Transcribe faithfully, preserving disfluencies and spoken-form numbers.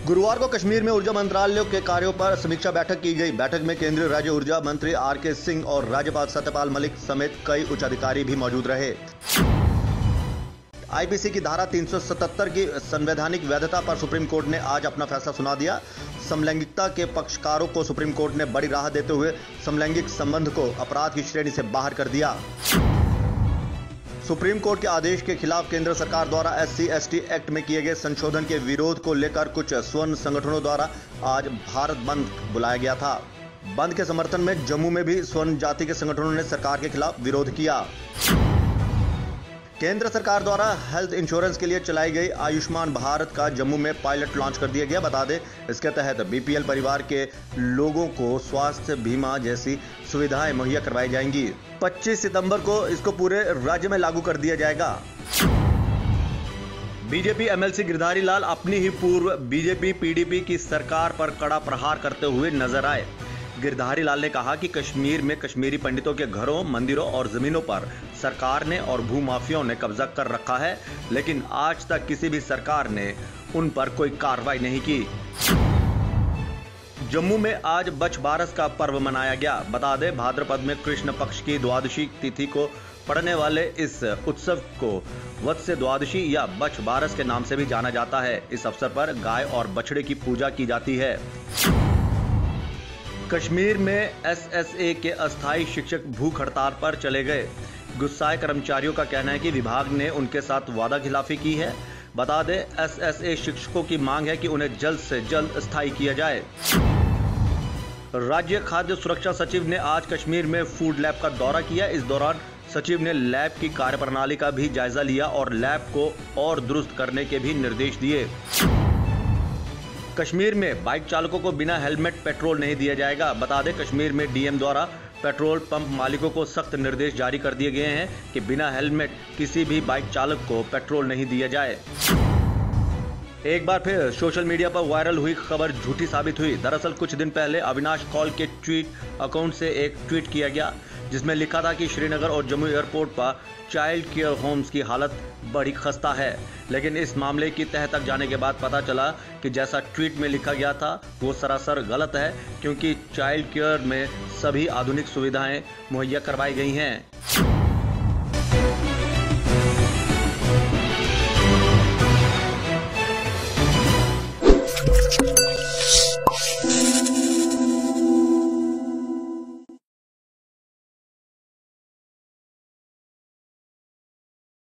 गुरुवार को कश्मीर में ऊर्जा मंत्रालय के कार्यों पर समीक्षा बैठक की गई। बैठक में केंद्रीय राज्य ऊर्जा मंत्री आर के सिंह और राज्यपाल सत्यपाल मलिक समेत कई उच्च अधिकारी भी मौजूद रहे। आई पी सी की धारा तीन सौ सतहत्तर की संवैधानिक वैधता पर सुप्रीम कोर्ट ने आज अपना फैसला सुना दिया। समलैंगिकता के पक्षकारों को सुप्रीम कोर्ट ने बड़ी राहत देते हुए समलैंगिक संबंध को अपराध की श्रेणी से बाहर कर दिया। सुप्रीम कोर्ट के आदेश के खिलाफ केंद्र सरकार द्वारा S C S T act में किए गए संशोधन के विरोध को लेकर कुछ स्वर्ण संगठनों द्वारा आज भारत बंद बुलाया गया था। बंद के समर्थन में जम्मू में भी स्वर्ण जाति के संगठनों ने सरकार के खिलाफ विरोध किया। केंद्र सरकार द्वारा हेल्थ इंश्योरेंस के लिए चलाई गई आयुष्मान भारत का जम्मू में पायलट लॉन्च कर दिया गया। बता दें, इसके तहत बी पी एल परिवार के लोगों को स्वास्थ्य बीमा जैसी सुविधाएं मुहैया करवाई जाएंगी। पच्चीस सितंबर को इसको पूरे राज्य में लागू कर दिया जाएगा। BJP M L C Girdhari Lal अपनी ही पूर्व बीजेपी पी डी पी की सरकार पर कड़ा प्रहार करते हुए नजर आए। गिरधारी लाल ने कहा कि कश्मीर में कश्मीरी पंडितों के घरों, मंदिरों और जमीनों पर सरकार ने और भूमाफियाओं ने कब्जा कर रखा है, लेकिन आज तक किसी भी सरकार ने उन पर कोई कार्रवाई नहीं की। जम्मू में आज बछ बारस का पर्व मनाया गया। बता दें, भाद्रपद में कृष्ण पक्ष की द्वादशी तिथि को पड़ने वाले इस उत्सव को वत्स्य द्वादशी या बछ बारस के नाम से भी जाना जाता है। इस अवसर पर गाय और बछड़े की पूजा की जाती है। कश्मीर में एस एस ए के अस्थायी शिक्षक भूख हड़ताल पर चले गए। गुस्साए कर्मचारियों का कहना है कि विभाग ने उनके साथ वादा खिलाफी की है। बता दें, एस एस ए शिक्षकों की मांग है कि उन्हें जल्द से जल्द स्थायी किया जाए। राज्य खाद्य सुरक्षा सचिव ने आज कश्मीर में फूड लैब का दौरा किया। इस दौरान सचिव ने लैब की कार्यप्रणाली का भी जायजा लिया और लैब को और दुरुस्त करने के भी निर्देश दिए। कश्मीर में बाइक चालकों को बिना हेलमेट पेट्रोल नहीं दिया जाएगा। बता दें, कश्मीर में डी एम द्वारा पेट्रोल पंप मालिकों को सख्त निर्देश जारी कर दिए गए हैं कि बिना हेलमेट किसी भी बाइक चालक को पेट्रोल नहीं दिया जाए। एक बार फिर सोशल मीडिया पर वायरल हुई खबर झूठी साबित हुई। दरअसल कुछ दिन पहले अविनाश कौल के ट्वीट अकाउंट से एक ट्वीट किया गया, जिसमें लिखा था कि श्रीनगर और जम्मू एयरपोर्ट पर चाइल्ड केयर होम्स की हालत बड़ी खस्ता है। लेकिन इस मामले की तह तक जाने के बाद पता चला कि जैसा ट्वीट में लिखा गया था वो सरासर गलत है, क्योंकि चाइल्ड केयर में सभी आधुनिक सुविधाएं मुहैया करवाई गई हैं।